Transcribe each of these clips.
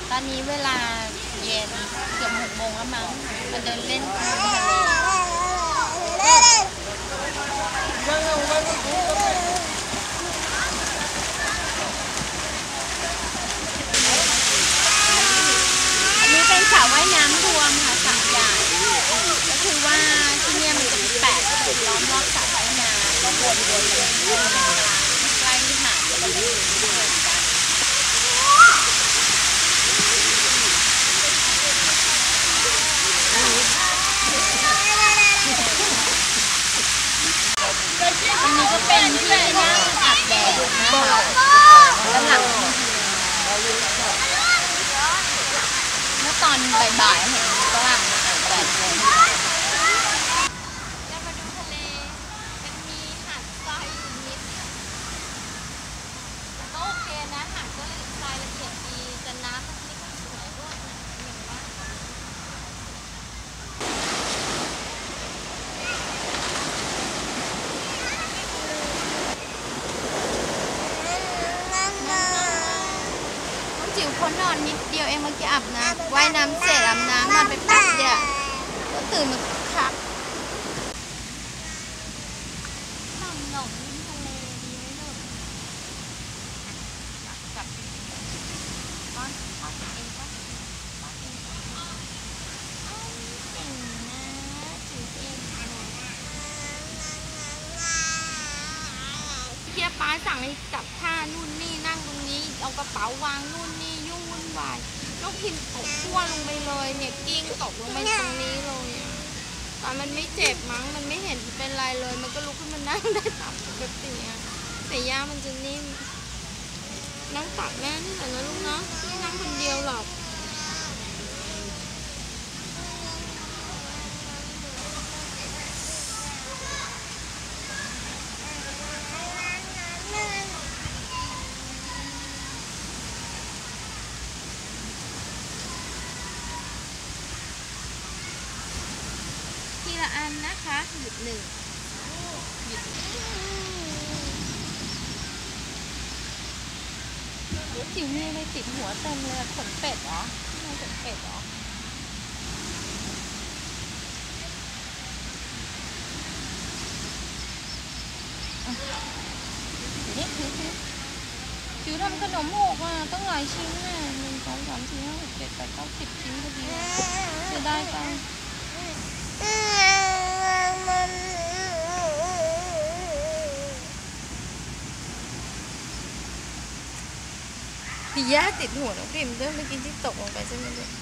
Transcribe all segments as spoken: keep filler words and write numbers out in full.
ตอนนี้เวลาเย็นเกือบหกโมงแล้วมั้งมาเดินเล่นทะเลอันนี้เป็นสระว่ายน้ำรวมค่ะสระใหญ่ก็คือว่าที่นี่มันจะมีแปดจุดล้อมรอบสระว่ายน้ำก็วนๆเลยใกล้ที่หาดแล้วก็เล่นกันอันนี้ก็เป็นที่นั่งอาบแดดนะคะด้านหลังเมื่อตอนบ่ายๆเห็นฝรั่งอาบแดดเลยจะมาดูทะเลมันมีหาดทรายอยู่นิดก็โอเคนะหาดก็ทรายละเอียดดีแต่น้ำมันไม่ค่อยสวยด้วยนะอย่างว่าจิ๋วเขานอนนิดเดียวเองเมื่อกี้อาบน้ำว่ายน้ำเสร็จอาบน้ำนอนไปแป๊บเดียวก็ตื่นมาคักหน่อมหน่อมริมทะเลดีไหมลูกจับป้อนป้อนเองป้อนป้อนเองอ้าวเก่งนะจิ๋วเองเฮียป้าสั่งให้จับท่านู่นนี่นั่งตรงนี้เอากระเป๋าวางนู่นนี่ยุ่งวุ่นวายน้องพิมตกขั้วลงไปเลยเนี่ยกิ้งตกลงไปตรงนี้เลยตอนมันไม่เจ็บมั้งมันไม่เห็นเป็นไรเลยมันก็ลุกขึ้นมานั่งได้ตามปกติแต่ย่ามันจะนิ่มนั่งตักแม่นี่แหละนะลูกเนาะไม่นั่งคนเดียวหรอกทีละอันนะคะหยุดหนึ่งหยุดจิ๋วมีอะไรติดหัวเต็มเลยขนเป็ดเหรอไม่ขนเป็ดเหรอนี่คือจิ๋วทำขนมหกอ่ะต้องหลายชิ้นน่ะหนึ่งสองสามสี่ห้าหกเจ็ดแปดเก้าสิบชิ้นพอดีจะได้จังพี่ย่าติดหัวน้องพิมด้วยเมื่อกี้ที่ตกลงไปใช่ไหมลูก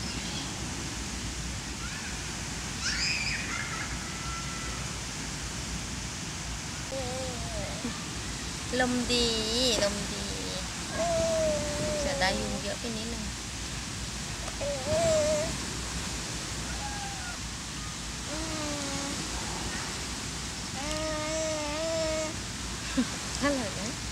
ลมดีลมดีเสียดายยุงเยอะไปนิดนึงอร่อยไหม